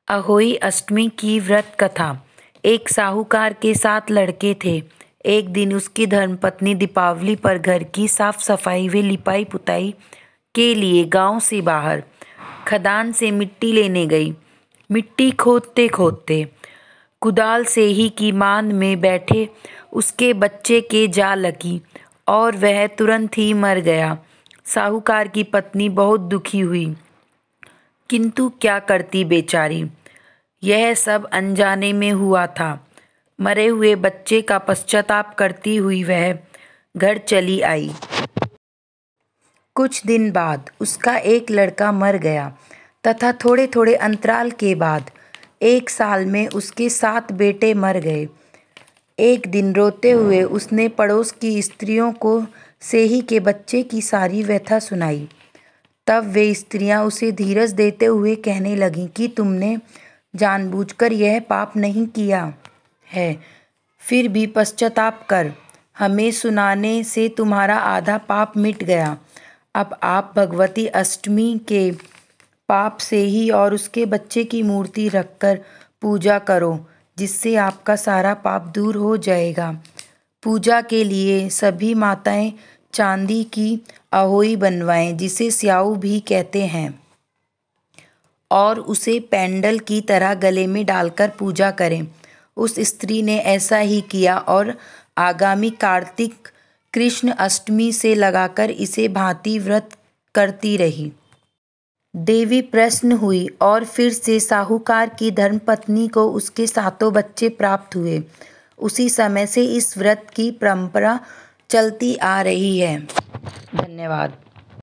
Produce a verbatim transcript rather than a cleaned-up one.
अहोई अष्टमी की व्रत कथा। एक साहूकार के सात लड़के थे। एक दिन उसकी धर्मपत्नी दीपावली पर घर की साफ सफाई व लिपाई पुताई के लिए गांव से बाहर खदान से मिट्टी लेने गई। मिट्टी खोदते खोदते कुदाल से ही की मांद में बैठे उसके बच्चे के जा लगी और वह तुरंत ही मर गया। साहूकार की पत्नी बहुत दुखी हुई, किंतु क्या करती बेचारी। यह सब अनजाने में हुआ था। मरे हुए बच्चे का पश्चाताप करती हुई वह घर चली आई। कुछ दिन बाद उसका एक लड़का मर गया तथा थोड़े थोड़े अंतराल के बाद एक साल में उसके सात बेटे मर गए। एक दिन रोते हुए उसने पड़ोस की स्त्रियों को सेही के बच्चे की सारी व्यथा सुनाई। तब वे स्त्रियां उसे धीरज देते हुए कहने लगीं कि तुमने जानबूझकर यह पाप नहीं किया है, फिर भी पश्चाताप कर। हमें सुनाने से तुम्हारा आधा पाप मिट गया। अब आप भगवती अष्टमी के पाप से ही और उसके बच्चे की मूर्ति रखकर पूजा करो, जिससे आपका सारा पाप दूर हो जाएगा। पूजा के लिए सभी माताएं चांदी की अहोई बनवाएं, जिसे स्याऊ भी कहते हैं, और उसे पेंडल की तरह गले में डालकर पूजा करें। उस स्त्री ने ऐसा ही किया और आगामी कार्तिक कृष्ण अष्टमी से लगाकर इसे भांति व्रत करती रही। देवी प्रसन्न हुई और फिर से साहूकार की धर्मपत्नी को उसके सातों बच्चे प्राप्त हुए। उसी समय से इस व्रत की परंपरा चलती आ रही है। धन्यवाद।